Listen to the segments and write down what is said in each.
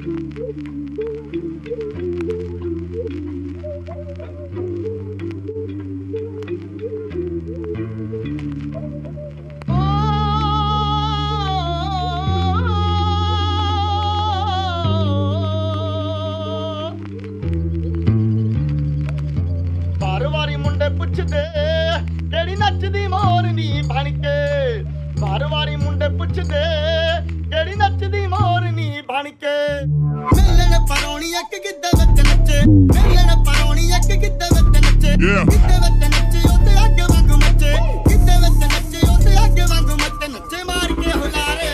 ਪੁੱਛਦੇ ਕਿਹੜੀ ਨੱਚਦੀ ਮੋਰਨੀ ਬਣ ਕੇ ਵਾਰ-ਵਾਰੀ ਮੁੰਡੇ ਪੁੱਛਦੇ ਕਿਹੜੀ ਨੱਚਦੀ ਮੋਰਨੀ ਬਣ ਕੇ ਮਿਲਣ ਪਰੌਣੀ ਇੱਕ ਗਿੱਧੇ ਵਿੱਚ ਨੱਚੇ ਮਿਲਣ ਪਰੌਣੀ ਇੱਕ ਗਿੱਧੇ ਵਿੱਚ ਨੱਚੇ ਗਿੱਧੇ ਵਿੱਚ ਨੱਚੇ ਉਹ ਤੇ ਅੱਗ ਵਾਂਗ ਮੱਚੇ ਗਿੱਧੇ ਵਿੱਚ ਨੱਚੇ ਉਹ ਤੇ ਅੱਗ ਵਾਂਗ ਮੱਚੇ ਨੱਚੇ ਮਾਰ ਕੇ ਹੁਲਾਰੇ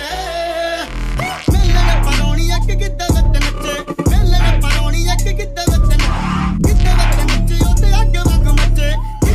ਮਿਲਣ ਪਰੌਣੀ ਇੱਕ ਗਿੱਧੇ ਵਿੱਚ ਨੱਚੇ ਮਿਲਣ ਪਰੌਣੀ ਇੱਕ ਗਿੱਧੇ ਵਿੱਚ ਗਿੱਧੇ ਵਿੱਚ ਨੱਚੇ ਉਹ ਤੇ ਅੱਗ ਵਾਂਗ ਮੱਚੇ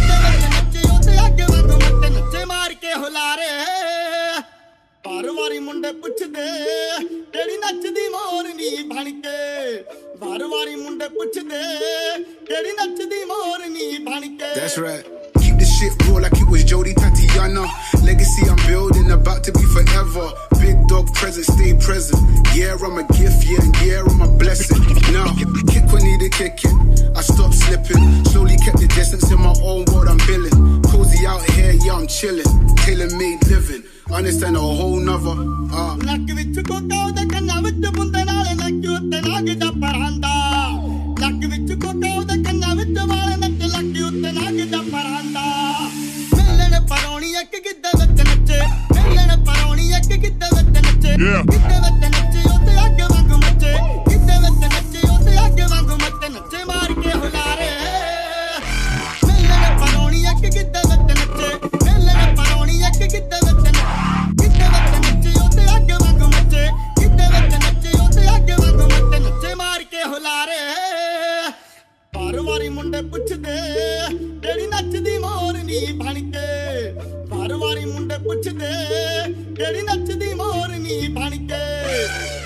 ਵਾਰ-ਵਾਰੀ ਮੁੰਡੇ ਪੁੱਛਦੇ ਕਿਹੜੀ ਨੱਚਦੀ ਮੋਰਨੀ ਬਣ ਕੇ ਵਾਰ-ਵਾਰੀ ਮੁੰਡੇ ਪੁੱਛਦੇ ਕਿਹੜੀ ਨੱਚਦੀ ਮੋਰਨੀ ਬਣ ਕੇ That's right. Keep the shit raw like it was Jody Tatiana. Legacy I'm building about to be forever. Big dog present, stay present. Yeah, I'm a gift, yeah, I'm a blessing. Now, kick when need a kicking. I stopped slipping. Slowly kept the distance in my own world. I'm billing. Cozy out here, yeah, I'm chilling. Tailor-made living. Understand a whole nother. ਲੱਕ ਵਿੱਚ ਕੋਕਾ ਉਹਦੇ ਕੰਨਾਂ ਵਿੱਚ ਬੁੰਦੇ ਨਾਲ ਲੱਕ ਉੱਤੇ ਨਾਗ ਦਾ ਪਰਾਂਦਾ ਲੱਕ ਵਿੱਚ ਕੋਕਾ ਉਹਦੇ ਕੰਨਾਂ ਵਿੱਚ ਵਾਲੇ ਨੱਚ ਲੱਕ ਉੱਤੇ ਨਾਗ ਦਾ ਪਰਾਂਦਾ ਮਿਲਣ ਪਰੌਣੀ ਇੱਕ ਗਿੱਧੇ ਵਿੱਚ ਨੱਚੇ ਮਿਲਣ ਪਰੌਣੀ ਇੱਕ ਗਿੱਧੇ ਵਿੱਚ ਨੱਚੇ ਗਿੱਧੇ ਵਿੱਚ ਨੱਚੇ ਉਹ ਤੇ ਅੱਗ ਵਾਂਗ ਮੱਚੇ ਗਿੱਧੇ ਵਿੱਚ ਨੱਚੇ ਉਹ ਤੇ ਅੱਗ ਵਾਂਗ ਮੱਚੇ ਨੱਚੇ ਮਾਰ ਕੇ ਹੁਲਾਰੇ ਮਿਲਣ ਪਰੌਣੀ ਇੱਕ ਗਿੱਧੇ ਵਿੱਚ ਨੱਚੇ ਮਿਲਣ ਪਰੌਣੀ ਇੱਕ ਗਿੱਧੇ ਵਿੱਚ ਵਾਰ-ਵਾਰੀ ਮੁੰਡੇ ਪੁੱਛਦੇ ਕਿਹੜੀ ਨੱਚਦੀ ਮੋਰਨੀ ਬਣ ਕੇ ਵਾਰ-ਵਾਰੀ ਮੁੰਡੇ ਪੁੱਛਦੇ ਕਿਹੜੀ ਨੱਚਦੀ ਮੋਰਨੀ ਬਣ ਕੇ